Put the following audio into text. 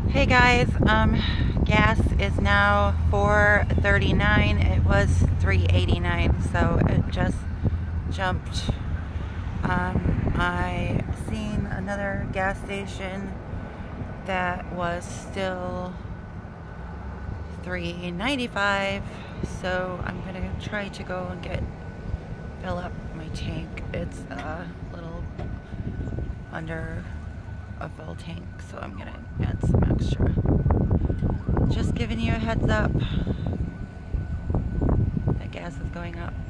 Hey guys, gas is now $4.39. It was $3.89, so it just jumped. I seen another gas station that was still $3.95, so I'm gonna try to go and fill up my tank. It's a little under a full tank, so I'm gonna add some extra. Just giving you a heads up that gas is going up.